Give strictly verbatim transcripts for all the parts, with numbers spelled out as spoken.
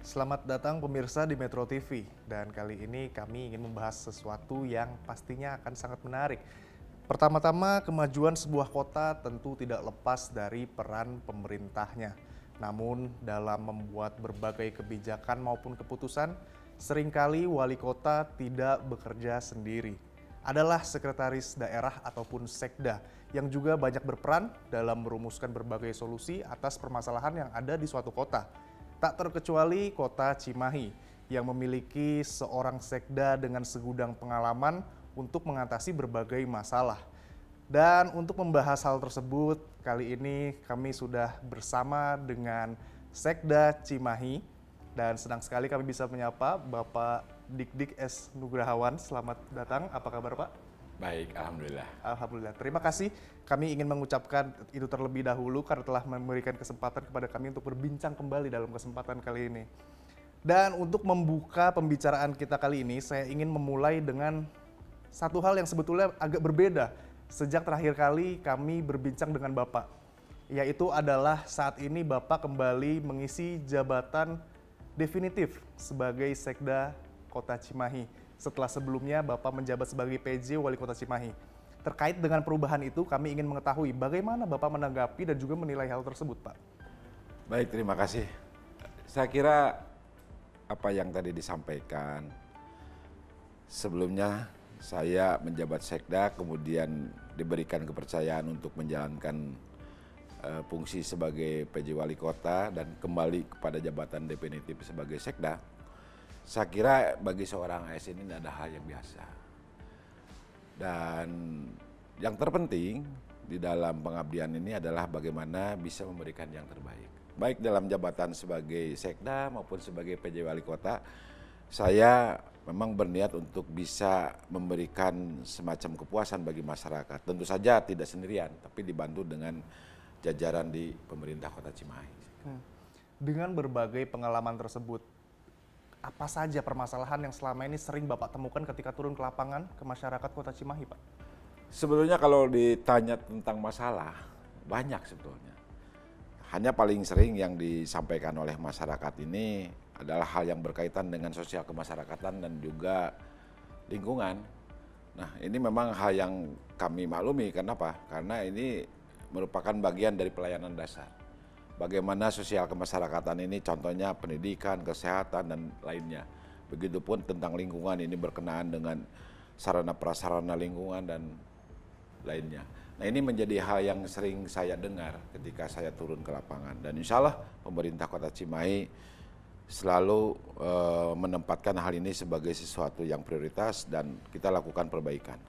Selamat datang pemirsa di Metro T V, dan kali ini kami ingin membahas sesuatu yang pastinya akan sangat menarik. Pertama-tama, kemajuan sebuah kota tentu tidak lepas dari peran pemerintahnya. Namun dalam membuat berbagai kebijakan maupun keputusan, seringkali wali kota tidak bekerja sendiri. Adalah sekretaris daerah ataupun sekda yang juga banyak berperan dalam merumuskan berbagai solusi atas permasalahan yang ada di suatu kota. Tak terkecuali kota Cimahi yang memiliki seorang sekda dengan segudang pengalaman untuk mengatasi berbagai masalah. Dan untuk membahas hal tersebut, kali ini kami sudah bersama dengan Sekda Cimahi dan senang sekali kami bisa menyapa Bapak Dik-Dik S. Nugrahawan. Selamat datang, apa kabar Pak? Baik, Alhamdulillah. Alhamdulillah, terima kasih. Kami ingin mengucapkan itu terlebih dahulu karena telah memberikan kesempatan kepada kami untuk berbincang kembali dalam kesempatan kali ini. Dan untuk membuka pembicaraan kita kali ini, saya ingin memulai dengan satu hal yang sebetulnya agak berbeda sejak terakhir kali kami berbincang dengan Bapak. Yaitu adalah saat ini Bapak kembali mengisi jabatan definitif sebagai Sekda Kota Cimahi. Setelah sebelumnya Bapak menjabat sebagai P J Wali Kota Cimahi. Terkait dengan perubahan itu, kami ingin mengetahui bagaimana Bapak menanggapi dan juga menilai hal tersebut, Pak. Baik, terima kasih. Saya kira apa yang tadi disampaikan, sebelumnya saya menjabat Sekda, kemudian diberikan kepercayaan untuk menjalankan uh, fungsi sebagai P J Wali Kota dan kembali kepada jabatan definitif sebagai Sekda. Saya kira bagi seorang A S N ini ada hal yang biasa. Dan yang terpenting di dalam pengabdian ini adalah bagaimana bisa memberikan yang terbaik. Baik dalam jabatan sebagai Sekda maupun sebagai P J Wali Kota, saya memang berniat untuk bisa memberikan semacam kepuasan bagi masyarakat. Tentu saja tidak sendirian, tapi dibantu dengan jajaran di pemerintah Kota Cimahi. Hmm. Dengan berbagai pengalaman tersebut, apa saja permasalahan yang selama ini sering Bapak temukan ketika turun ke lapangan ke masyarakat Kota Cimahi, Pak? Sebetulnya kalau ditanya tentang masalah, banyak sebetulnya. Hanya paling sering yang disampaikan oleh masyarakat ini adalah hal yang berkaitan dengan sosial kemasyarakatan dan juga lingkungan. Nah, ini memang hal yang kami maklumi. Kenapa? Karena ini merupakan bagian dari pelayanan dasar. Bagaimana sosial kemasyarakatan ini, contohnya pendidikan, kesehatan, dan lainnya. Begitupun tentang lingkungan, ini berkenaan dengan sarana prasarana lingkungan dan lainnya. Nah, ini menjadi hal yang sering saya dengar ketika saya turun ke lapangan. Dan insya Allah pemerintah Kota Cimahi selalu uh, menempatkan hal ini sebagai sesuatu yang prioritas dan kita lakukan perbaikan.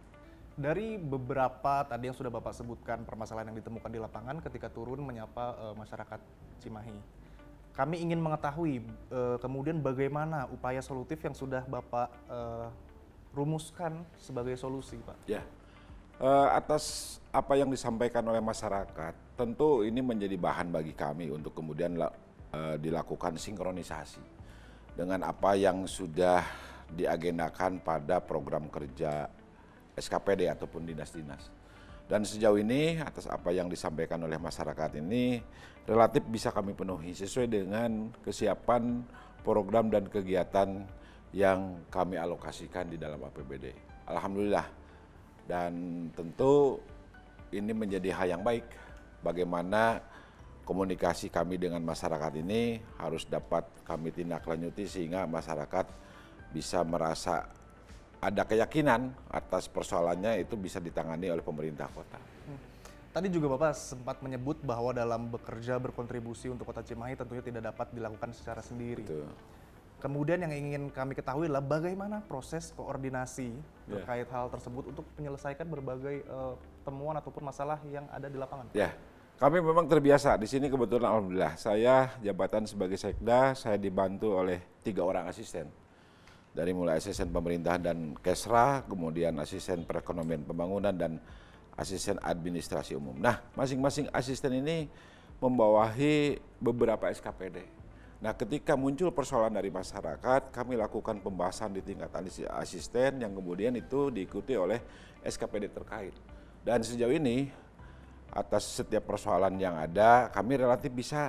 Dari beberapa tadi yang sudah Bapak sebutkan permasalahan yang ditemukan di lapangan ketika turun menyapa uh, masyarakat Cimahi, kami ingin mengetahui uh, kemudian bagaimana upaya solutif yang sudah Bapak uh, rumuskan sebagai solusi, Pak. Ya, uh, atas apa yang disampaikan oleh masyarakat, tentu ini menjadi bahan bagi kami untuk kemudian uh, dilakukan sinkronisasi dengan apa yang sudah diagendakan pada program kerja S K P D ataupun dinas-dinas. Dan sejauh ini atas apa yang disampaikan oleh masyarakat ini relatif bisa kami penuhi sesuai dengan kesiapan program dan kegiatan yang kami alokasikan di dalam A P B D. Alhamdulillah. Dan tentu ini menjadi hal yang baik bagaimana komunikasi kami dengan masyarakat ini harus dapat kami tindak lanjuti sehingga masyarakat bisa merasa ada keyakinan atas persoalannya itu bisa ditangani oleh pemerintah kota. Hmm. Tadi juga Bapak sempat menyebut bahwa dalam bekerja berkontribusi untuk Kota Cimahi tentunya tidak dapat dilakukan secara sendiri. Betul. Kemudian yang ingin kami ketahui adalah bagaimana proses koordinasi yeah. terkait hal tersebut untuk menyelesaikan berbagai uh, temuan ataupun masalah yang ada di lapangan. Ya, yeah. Kami memang terbiasa di sini kebetulan alhamdulillah saya jabatan sebagai Sekda saya dibantu oleh tiga orang asisten. Dari mulai asisten pemerintahan dan Kesra, kemudian asisten perekonomian pembangunan dan asisten administrasi umum. Nah, masing-masing asisten ini membawahi beberapa S K P D. Nah, ketika muncul persoalan dari masyarakat, kami lakukan pembahasan di tingkat asisten yang kemudian itu diikuti oleh S K P D terkait. Dan sejauh ini, atas setiap persoalan yang ada, kami relatif bisa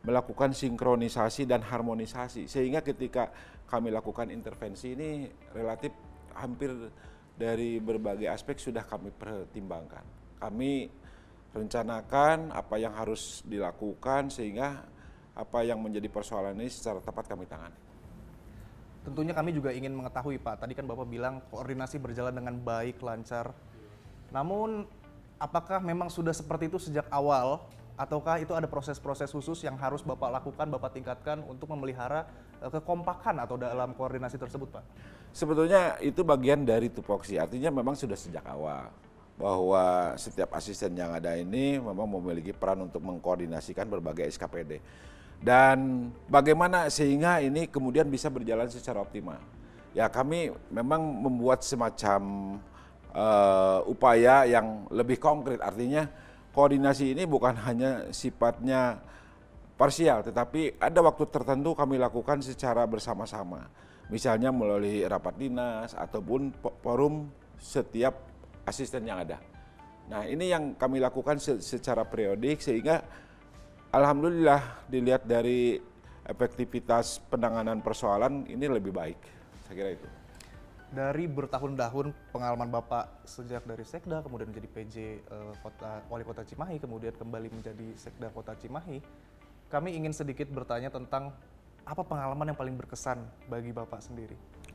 melakukan sinkronisasi dan harmonisasi, sehingga ketika kami lakukan intervensi ini relatif hampir dari berbagai aspek sudah kami pertimbangkan. Kami rencanakan apa yang harus dilakukan sehingga apa yang menjadi persoalan ini secara tepat kami tangani. Tentunya kami juga ingin mengetahui Pak, tadi kan Bapak bilang koordinasi berjalan dengan baik, lancar. Namun apakah memang sudah seperti itu sejak awal? Ataukah itu ada proses-proses khusus yang harus Bapak lakukan, Bapak tingkatkan untuk memelihara uh, kekompakan atau dalam koordinasi tersebut, Pak? Sebetulnya itu bagian dari tupoksi, artinya memang sudah sejak awal bahwa setiap asisten yang ada ini memang memiliki peran untuk mengkoordinasikan berbagai S K P D. Dan bagaimana sehingga ini kemudian bisa berjalan secara optimal. Ya kami memang membuat semacam uh, upaya yang lebih konkret, artinya koordinasi ini bukan hanya sifatnya parsial, tetapi ada waktu tertentu kami lakukan secara bersama-sama. Misalnya melalui rapat dinas ataupun forum setiap asisten yang ada. Nah ini yang kami lakukan secara periodik sehingga alhamdulillah dilihat dari efektivitas penanganan persoalan ini lebih baik. Saya kira itu. Dari bertahun-tahun pengalaman Bapak sejak dari Sekda kemudian menjadi P J uh, kota, Wali Kota Cimahi kemudian kembali menjadi Sekda Kota Cimahi, kami ingin sedikit bertanya tentang apa pengalaman yang paling berkesan bagi Bapak sendiri?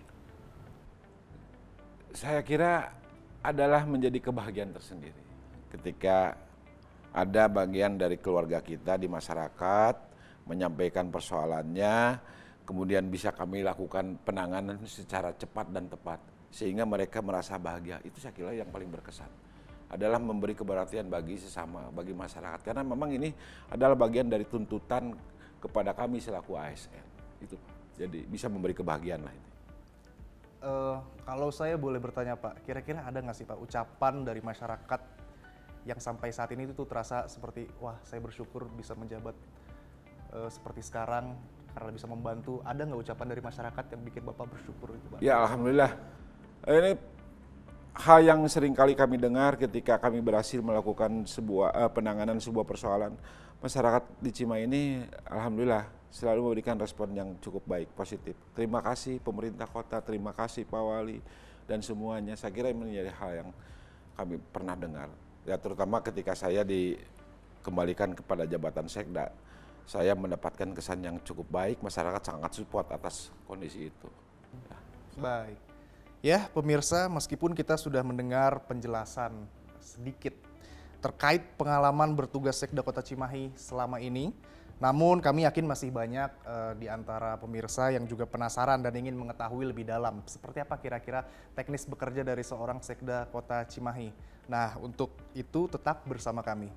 Saya kira adalah menjadi kebahagiaan tersendiri ketika ada bagian dari keluarga kita di masyarakat menyampaikan persoalannya, kemudian bisa kami lakukan penanganan secara cepat dan tepat sehingga mereka merasa bahagia. Itu saya kira yang paling berkesan adalah memberi keperhatian bagi sesama, bagi masyarakat, karena memang ini adalah bagian dari tuntutan kepada kami selaku A S N. Itu jadi bisa memberi kebahagiaan lah itu. Uh, kalau saya boleh bertanya Pak, kira-kira ada nggak sih Pak ucapan dari masyarakat yang sampai saat ini itu terasa seperti wah saya bersyukur bisa menjabat uh, seperti sekarang karena bisa membantu, ada nggak ucapan dari masyarakat yang bikin Bapak bersyukur itu Pak? Ya alhamdulillah, ini hal yang sering kali kami dengar ketika kami berhasil melakukan sebuah uh, penanganan sebuah persoalan, masyarakat di Cimahi ini alhamdulillah selalu memberikan respon yang cukup baik, positif. Terima kasih pemerintah kota, terima kasih Pak Wali dan semuanya. Saya kira ini menjadi hal yang kami pernah dengar. Ya terutama ketika saya dikembalikan kepada jabatan Sekda, saya mendapatkan kesan yang cukup baik, masyarakat sangat support atas kondisi itu. Ya. Baik. Ya pemirsa, meskipun kita sudah mendengar penjelasan sedikit terkait pengalaman bertugas Sekda Kota Cimahi selama ini, namun kami yakin masih banyak uh, di antara pemirsa yang juga penasaran dan ingin mengetahui lebih dalam seperti apa kira-kira teknis bekerja dari seorang Sekda Kota Cimahi. Nah, untuk itu tetap bersama kami.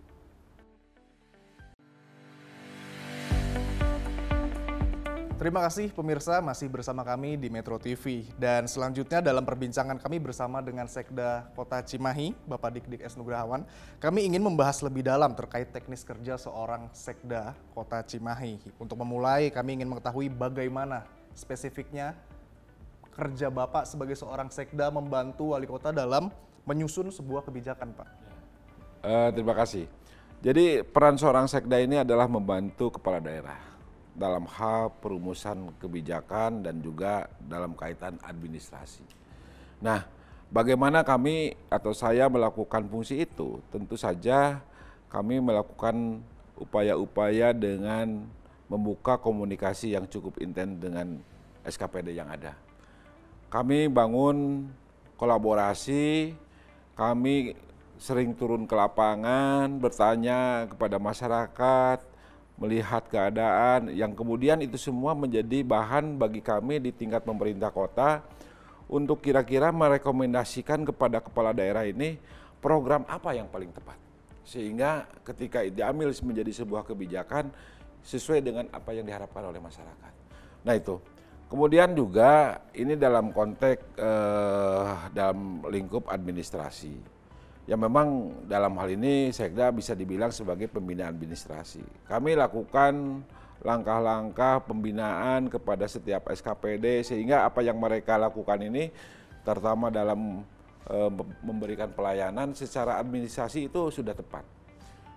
Terima kasih pemirsa masih bersama kami di Metro T V dan selanjutnya dalam perbincangan kami bersama dengan Sekda Kota Cimahi, Bapak Dik-Dik S. Nugrahawan, kami ingin membahas lebih dalam terkait teknis kerja seorang Sekda Kota Cimahi. Untuk memulai kami ingin mengetahui bagaimana spesifiknya kerja Bapak sebagai seorang Sekda membantu Wali Kota dalam menyusun sebuah kebijakan Pak. Uh, terima kasih. Jadi peran seorang Sekda ini adalah membantu kepala daerah dalam hal perumusan kebijakan dan juga dalam kaitan administrasi. Nah, bagaimana kami atau saya melakukan fungsi itu? Tentu saja kami melakukan upaya-upaya dengan membuka komunikasi yang cukup intens dengan S K P D yang ada. Kami bangun kolaborasi, kami sering turun ke lapangan, bertanya kepada masyarakat, melihat keadaan yang kemudian itu semua menjadi bahan bagi kami di tingkat pemerintah kota untuk kira-kira merekomendasikan kepada kepala daerah ini program apa yang paling tepat. Sehingga ketika diambil menjadi sebuah kebijakan sesuai dengan apa yang diharapkan oleh masyarakat. Nah itu. Kemudian juga ini dalam konteks eh, dalam lingkup administrasi. Ya memang dalam hal ini Sekda bisa dibilang sebagai pembina administrasi. Kami lakukan langkah-langkah pembinaan kepada setiap S K P D sehingga apa yang mereka lakukan ini terutama dalam e, memberikan pelayanan secara administrasi itu sudah tepat.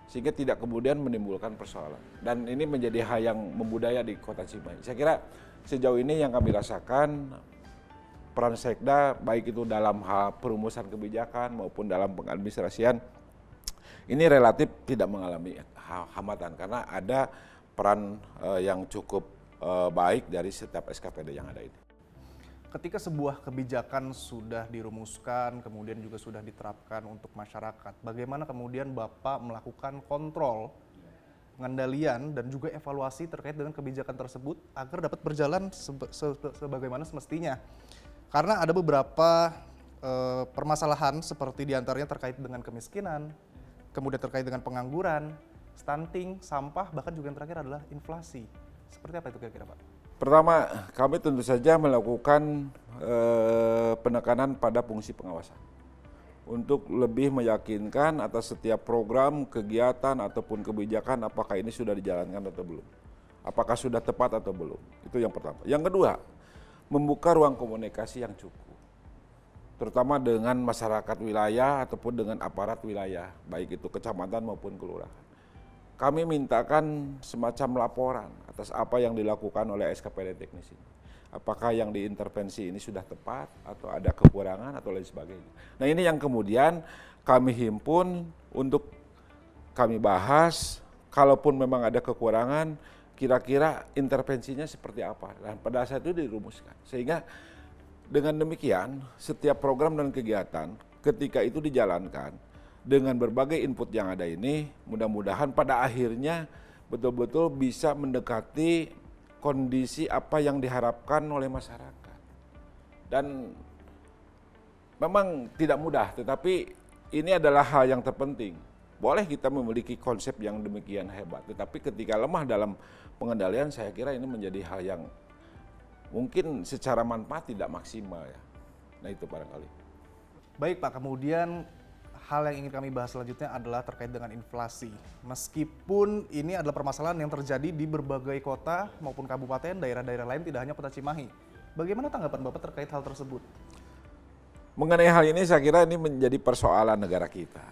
sehingga tidak kemudian menimbulkan persoalan. Dan ini menjadi hal yang membudaya di Kota Cimahi. Saya kira sejauh ini yang kami rasakan peran Sekda baik itu dalam hal perumusan kebijakan maupun dalam pengadministrasian ini relatif tidak mengalami hambatan karena ada peran uh, yang cukup uh, baik dari setiap S K P D yang ada ini. Ketika sebuah kebijakan sudah dirumuskan, kemudian juga sudah diterapkan untuk masyarakat, bagaimana kemudian Bapak melakukan kontrol, pengendalian, dan juga evaluasi terkait dengan kebijakan tersebut agar dapat berjalan sebe se sebagaimana semestinya? Karena ada beberapa eh, permasalahan seperti diantaranya terkait dengan kemiskinan, kemudian terkait dengan pengangguran, stunting, sampah, bahkan juga yang terakhir adalah inflasi. Seperti apa itu kira-kira, Pak? Pertama, kami tentu saja melakukan eh, penekanan pada fungsi pengawasan untuk lebih meyakinkan atas setiap program, kegiatan, ataupun kebijakan apakah ini sudah dijalankan atau belum. Apakah sudah tepat atau belum. Itu yang pertama. Yang kedua, membuka ruang komunikasi yang cukup. Terutama dengan masyarakat wilayah ataupun dengan aparat wilayah, baik itu kecamatan maupun kelurahan. Kami mintakan semacam laporan atas apa yang dilakukan oleh S K P D teknis ini. Apakah yang diintervensi ini sudah tepat atau ada kekurangan atau lain sebagainya. Nah ini yang kemudian kami himpun untuk kami bahas, kalaupun memang ada kekurangan, kira-kira intervensinya seperti apa. Dan pada saat itu dirumuskan. Sehingga dengan demikian, setiap program dan kegiatan ketika itu dijalankan dengan berbagai input yang ada ini, mudah-mudahan pada akhirnya betul-betul bisa mendekati kondisi apa yang diharapkan oleh masyarakat. Dan memang tidak mudah, tetapi ini adalah hal yang terpenting. Boleh kita memiliki konsep yang demikian hebat, tetapi ketika lemah dalam pengendalian, saya kira ini menjadi hal yang mungkin secara manfaat tidak maksimal ya. Nah itu barangkali. Baik Pak, kemudian hal yang ingin kami bahas selanjutnya adalah terkait dengan inflasi. Meskipun ini adalah permasalahan yang terjadi di berbagai kota maupun kabupaten, daerah-daerah lain, tidak hanya Kota Cimahi. Bagaimana tanggapan Bapak terkait hal tersebut? Mengenai hal ini saya kira ini menjadi persoalan negara kita.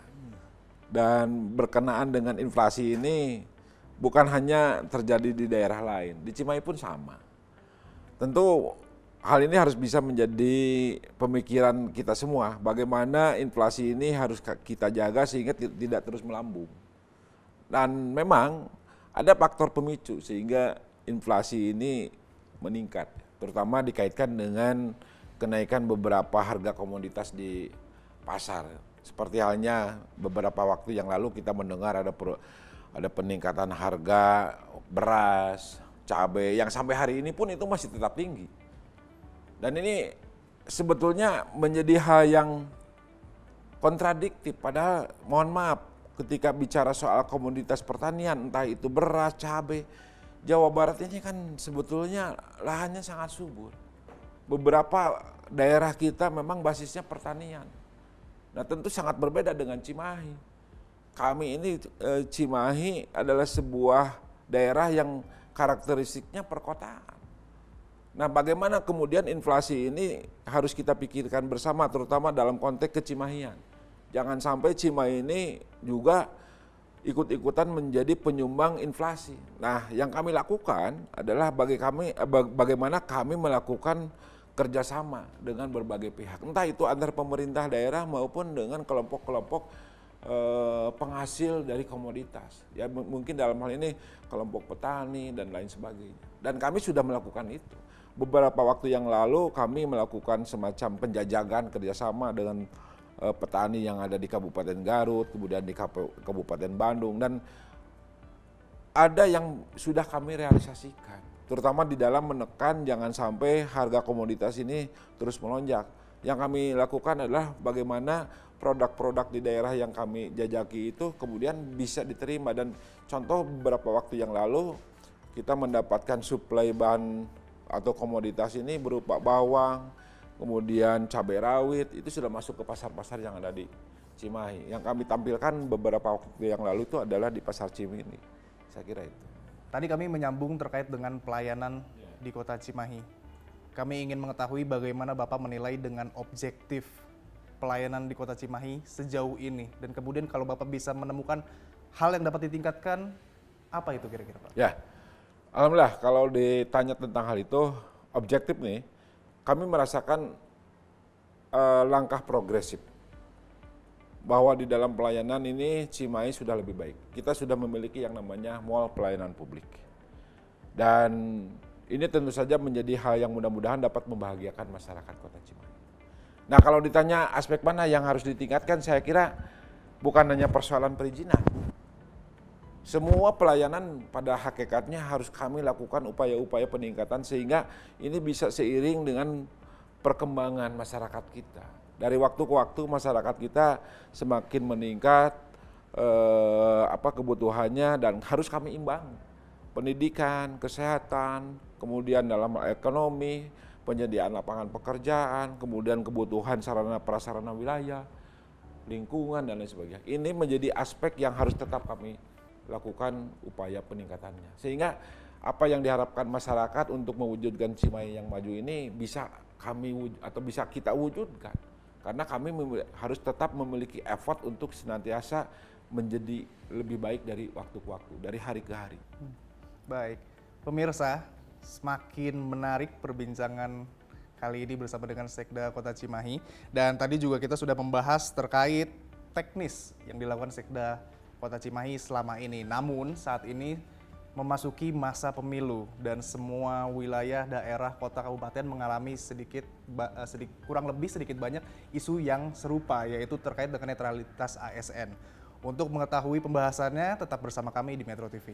Dan berkenaan dengan inflasi ini bukan hanya terjadi di daerah lain, di Cimahi pun sama. Tentu hal ini harus bisa menjadi pemikiran kita semua, bagaimana inflasi ini harus kita jaga sehingga tidak terus melambung. Dan memang ada faktor pemicu sehingga inflasi ini meningkat, terutama dikaitkan dengan kenaikan beberapa harga komoditas di pasar. Seperti halnya beberapa waktu yang lalu kita mendengar ada ada peningkatan harga beras, cabai yang sampai hari ini pun itu masih tetap tinggi. Dan ini sebetulnya menjadi hal yang kontradiktif, padahal mohon maaf ketika bicara soal komoditas pertanian, entah itu beras, cabai, Jawa Barat ini kan sebetulnya lahannya sangat subur. Beberapa daerah kita memang basisnya pertanian. Nah tentu sangat berbeda dengan Cimahi. Kami ini e, Cimahi adalah sebuah daerah yang karakteristiknya perkotaan. Nah bagaimana kemudian inflasi ini harus kita pikirkan bersama, terutama dalam konteks kecimahian. Jangan sampai Cimahi ini juga ikut-ikutan menjadi penyumbang inflasi. Nah yang kami lakukan adalah bagi kami, bagaimana kami melakukan kerjasama dengan berbagai pihak. Entah itu antar pemerintah daerah maupun dengan kelompok-kelompok penghasil dari komoditas. Ya mungkin dalam hal ini kelompok petani dan lain sebagainya. Dan kami sudah melakukan itu. Beberapa waktu yang lalu kami melakukan semacam penjajakan kerjasama dengan uh, petani yang ada di Kabupaten Garut, kemudian di Kabupaten Bandung, dan ada yang sudah kami realisasikan. Terutama di dalam menekan jangan sampai harga komoditas ini terus melonjak. Yang kami lakukan adalah bagaimana produk-produk di daerah yang kami jajaki itu kemudian bisa diterima. Dan contoh beberapa waktu yang lalu kita mendapatkan suplai bahan atau komoditas ini berupa bawang, kemudian cabai rawit, itu sudah masuk ke pasar-pasar yang ada di Cimahi. Yang kami tampilkan beberapa waktu yang lalu itu adalah di Pasar Cimini. Saya kira itu. Tadi kami menyambung terkait dengan pelayanan di Kota Cimahi. Kami ingin mengetahui bagaimana Bapak menilai dengan objektif pelayanan di Kota Cimahi sejauh ini. Dan kemudian kalau Bapak bisa menemukan hal yang dapat ditingkatkan, apa itu kira-kira Pak? Ya, alhamdulillah kalau ditanya tentang hal itu, objektif nih, kami merasakan uh, langkah progresif. Bahwa di dalam pelayanan ini Cimahi sudah lebih baik. Kita sudah memiliki yang namanya mall pelayanan publik. Dan ini tentu saja menjadi hal yang mudah-mudahan dapat membahagiakan masyarakat Kota Cimahi. Nah, kalau ditanya aspek mana yang harus ditingkatkan, saya kira bukan hanya persoalan perizinan. Semua pelayanan pada hakikatnya harus kami lakukan upaya-upaya peningkatan sehingga ini bisa seiring dengan perkembangan masyarakat kita. Dari waktu ke waktu masyarakat kita semakin meningkat eh, apa kebutuhannya dan harus kami imbang. Pendidikan, kesehatan, kemudian dalam ekonomi, penyediaan lapangan pekerjaan, kemudian kebutuhan sarana prasarana wilayah, lingkungan dan lain sebagainya. Ini menjadi aspek yang harus tetap kami lakukan upaya peningkatannya. Sehingga apa yang diharapkan masyarakat untuk mewujudkan Cimahi yang maju ini bisa kami atau bisa kita wujudkan. Karena kami harus tetap memiliki effort untuk senantiasa menjadi lebih baik dari waktu ke waktu, dari hari ke hari. Baik, pemirsa, semakin menarik perbincangan kali ini bersama dengan Sekda Kota Cimahi. Dan tadi juga kita sudah membahas terkait teknis yang dilakukan Sekda Kota Cimahi selama ini. Namun saat ini memasuki masa pemilu dan semua wilayah, daerah, kota, kabupaten mengalami sedikit, sedikit kurang lebih sedikit banyak isu yang serupa, yaitu terkait dengan netralitas A S N. Untuk mengetahui pembahasannya, tetap bersama kami di Metro T V.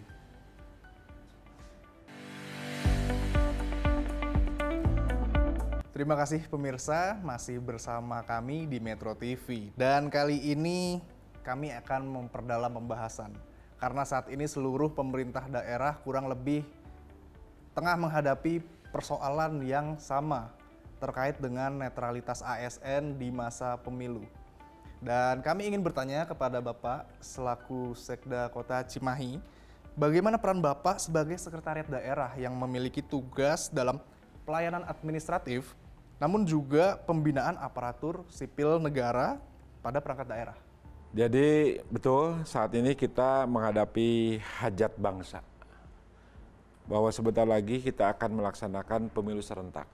Terima kasih pemirsa, masih bersama kami di Metro T V. Dan kali ini kami akan memperdalam pembahasan. Karena saat ini seluruh pemerintah daerah kurang lebih tengah menghadapi persoalan yang sama terkait dengan netralitas A S N di masa pemilu. Dan kami ingin bertanya kepada Bapak selaku Sekda Kota Cimahi, bagaimana peran Bapak sebagai sekretariat daerah yang memiliki tugas dalam pelayanan administratif, namun juga pembinaan aparatur sipil negara pada perangkat daerah? Jadi betul saat ini kita menghadapi hajat bangsa. Bahwa sebentar lagi kita akan melaksanakan pemilu serentak.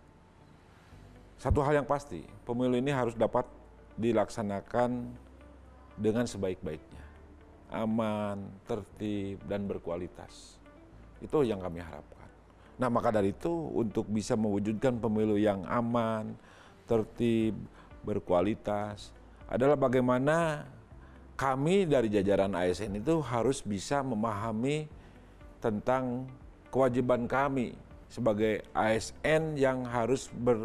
Satu hal yang pasti, pemilu ini harus dapat dilaksanakan dengan sebaik-baiknya. Aman, tertib, dan berkualitas. Itu yang kami harapkan. Nah maka dari itu untuk bisa mewujudkan pemilu yang aman, tertib, berkualitas adalah bagaimana kami dari jajaran A S N itu harus bisa memahami tentang kewajiban kami sebagai A S N yang harus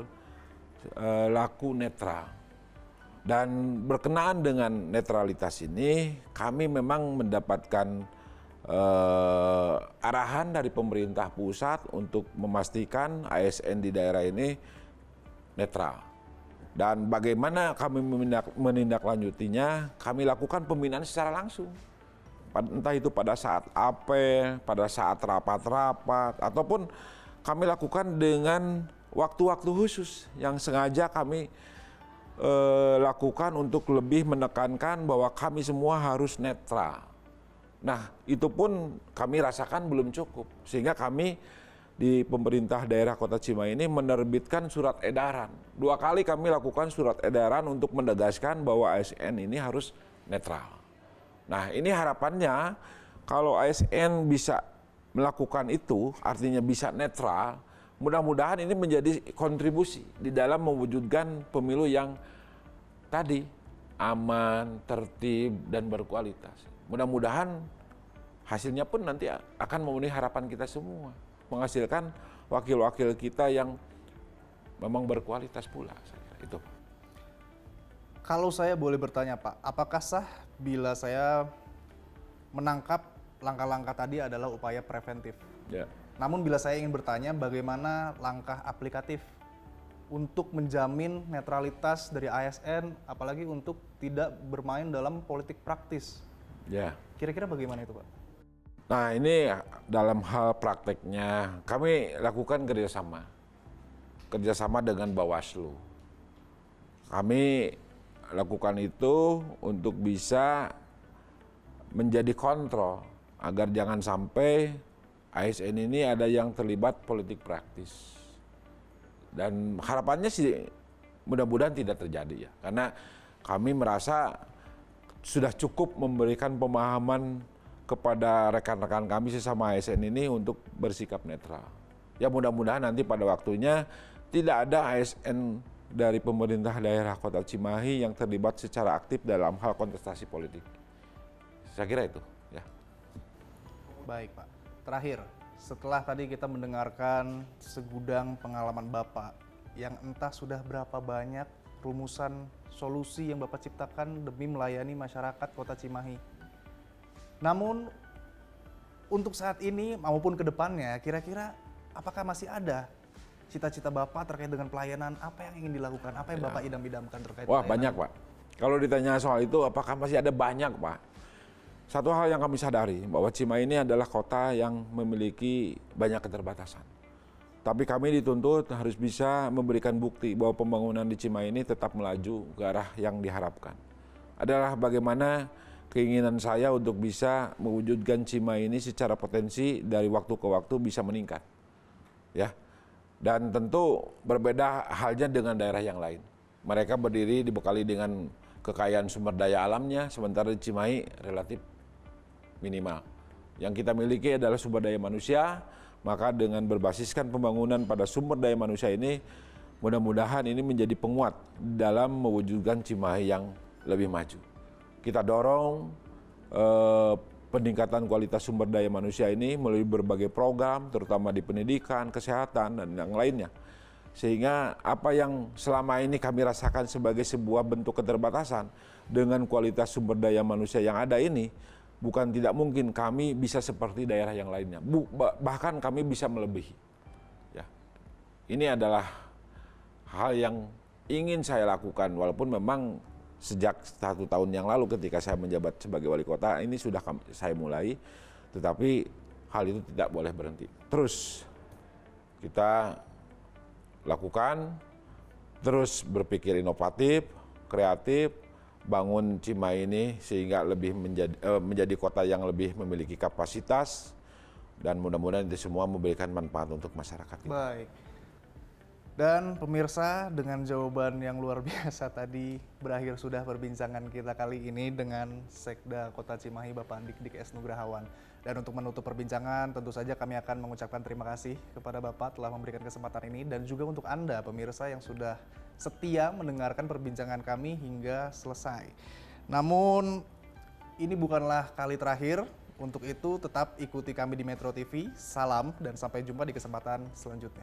berlaku netral. Dan berkenaan dengan netralitas ini, kami memang mendapatkan eh, arahan dari pemerintah pusat untuk memastikan A S N di daerah ini netral. Dan bagaimana kami menindak, menindaklanjutinya, kami lakukan pembinaan secara langsung. Entah itu pada saat apel, pada saat rapat-rapat, ataupun kami lakukan dengan waktu-waktu khusus yang sengaja kami eh, lakukan untuk lebih menekankan bahwa kami semua harus netral. Nah, itu pun kami rasakan belum cukup, sehingga kami di pemerintah daerah Kota Cimahi ini menerbitkan surat edaran. Dua kali kami lakukan surat edaran untuk menegaskan bahwa A S N ini harus netral. Nah ini harapannya kalau A S N bisa melakukan itu, artinya bisa netral, mudah-mudahan ini menjadi kontribusi di dalam mewujudkan pemilu yang tadi aman, tertib, dan berkualitas. Mudah-mudahan hasilnya pun nanti akan memenuhi harapan kita semua. Menghasilkan wakil-wakil kita yang memang berkualitas pula. Itu. Kalau saya boleh bertanya Pak, apakah sah bila saya menangkap langkah-langkah tadi adalah upaya preventif? Ya. Namun bila saya ingin bertanya bagaimana langkah aplikatif untuk menjamin netralitas dari A S N, apalagi untuk tidak bermain dalam politik praktis. Ya. Kira-kira bagaimana itu Pak? Nah ini dalam hal prakteknya kami lakukan kerjasama, kerjasama dengan Bawaslu. Kami lakukan itu untuk bisa menjadi kontrol agar jangan sampai A S N ini ada yang terlibat politik praktis. Dan harapannya sih mudah-mudahan tidak terjadi ya, karena kami merasa sudah cukup memberikan pemahaman kepada rekan-rekan kami sesama A S N ini untuk bersikap netral. Ya mudah-mudahan nanti pada waktunya tidak ada A S N dari pemerintah daerah Kota Cimahi yang terlibat secara aktif dalam hal kontestasi politik. Saya kira itu ya. Baik Pak, terakhir setelah tadi kita mendengarkan segudang pengalaman Bapak yang entah sudah berapa banyak rumusan solusi yang Bapak ciptakan demi melayani masyarakat Kota Cimahi. Namun untuk saat ini maupun ke depannya kira-kira apakah masih ada cita-cita Bapak terkait dengan pelayanan, apa yang ingin dilakukan, apa yang Bapak idam-idamkan terkait Wah pelayanan? banyak Pak, kalau ditanya soal itu apakah masih ada banyak Pak. Satu hal yang kami sadari bahwa Cimahi ini adalah kota yang memiliki banyak keterbatasan. Tapi kami dituntut harus bisa memberikan bukti bahwa pembangunan di Cimahi ini tetap melaju ke arah yang diharapkan. Adalah bagaimana keinginan saya untuk bisa mewujudkan Cimahi ini secara potensi dari waktu ke waktu bisa meningkat. Ya. Dan tentu berbeda halnya dengan daerah yang lain. Mereka berdiri dibekali dengan kekayaan sumber daya alamnya, sementara di Cimahi relatif minimal. Yang kita miliki adalah sumber daya manusia, maka dengan berbasiskan pembangunan pada sumber daya manusia ini, mudah-mudahan ini menjadi penguat dalam mewujudkan Cimahi yang lebih maju. Kita dorong eh, peningkatan kualitas sumber daya manusia ini melalui berbagai program, terutama di pendidikan, kesehatan, dan yang lainnya. Sehingga apa yang selama ini kami rasakan sebagai sebuah bentuk keterbatasan, dengan kualitas sumber daya manusia yang ada ini, bukan tidak mungkin kami bisa seperti daerah yang lainnya. Bahkan kami bisa melebihi. Ya. Ini adalah hal yang ingin saya lakukan, walaupun memang sejak satu tahun yang lalu ketika saya menjabat sebagai wali kota, ini sudah saya mulai, tetapi hal itu tidak boleh berhenti. Terus kita lakukan, terus berpikir inovatif, kreatif, bangun Cimahi ini sehingga lebih menjadi, eh, menjadi kota yang lebih memiliki kapasitas, dan mudah-mudahan itu semua memberikan manfaat untuk masyarakat kita. Baik. Dan pemirsa, dengan jawaban yang luar biasa tadi, berakhir sudah perbincangan kita kali ini dengan Sekda Kota Cimahi Bapak Dik-Dik S. Nugrahawan. Dan untuk menutup perbincangan, tentu saja kami akan mengucapkan terima kasih kepada Bapak telah memberikan kesempatan ini, dan juga untuk Anda pemirsa yang sudah setia mendengarkan perbincangan kami hingga selesai. Namun ini bukanlah kali terakhir, untuk itu tetap ikuti kami di Metro T V. Salam dan sampai jumpa di kesempatan selanjutnya.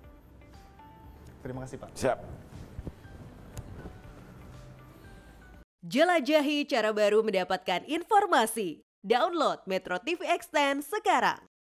Terima kasih Pak. Siap. Jelajahi cara baru mendapatkan informasi. Download Metro T V Extend sekarang.